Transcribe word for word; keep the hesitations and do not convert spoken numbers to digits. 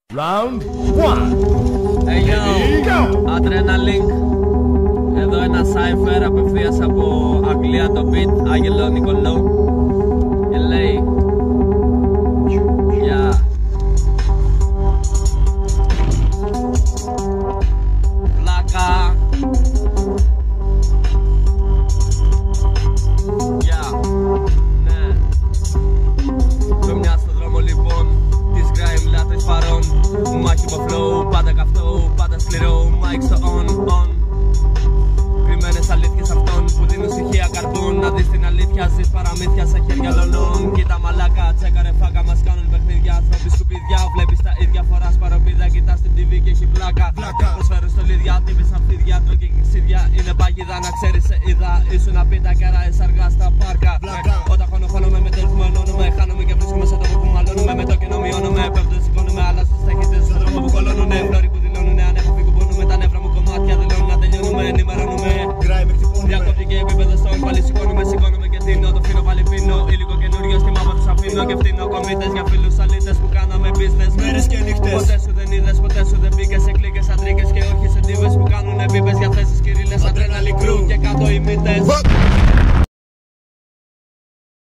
Round one. Hey yo, Adrenaline. Εδώ ένα cypher απευθείας από Αγγλία το beat, Άγγελο Νικολό. Και λέει yeah. Πλάκα. Yeah. Ναι. Το μια στον δρόμο λοιπόν της grime λάτρες παρών. Μάχη με flow, πάντα καυτό, πάντα σκληρό. Mic στο on, on. Κρυμμένες αλήθειες αυτών που δίνουν στοιχεία καρπών. Να δεις την αλήθεια, ζεις παραμύθια σε χέρια λονών. Κοίτα μαλάκα, τσέκαρε φάκα, μας κάνουν παιχνίδια. Άνθρωποι σκουπίδια, βλέπεις τα ίδια, φοράς παροπίδα. Κοιτάς την τι βι και έχει πλάκα. Προσφέρουν στολίδια, τύπης αμφίδια, τρώει και ξύδια. Είναι παγίδα, να ξέρεις σε είδα. Ήσουν απίτα και αράες αργά στα πάρκα. Όταν χωνοχώνομαι με το ρυθμό ενώνομαι. Χάνομαι και βρίσκομαι σε τόπο που μαλώνουμε. Με το κενό μειώνομαι, πέφτω σηκώνομαι. Αλλά στους ταχύτητες στον δρόμο που κολώνουνε. Φλόροι που δηλώνουνε, ανέχομαι που πονούμε. Τα νεύρα μου κομμάτια δηλώνουν να τελειώνουμε. Ενημερώνουμε. Διακόπτει και επίπεδο στον πάλι σηκώνουμε. Σηκώνουμε και τίνω. Το φίνω πάλι πίνω. Υλικό καινούριο στη μάπα τους αφήνω. Και φτύνω κομίτες για φίλους αλήτες που κάναμε business. Μέρες και νύχτες. Ποτέ σου δεν είδες, ποτέ σου δεν μπήκες σε κλίκες αντρίκες. Και όχι σε τύβες που κάνουνε πίπες για θέσεις κυρίλες. Adrenaline crew και κάτω οι μύτες.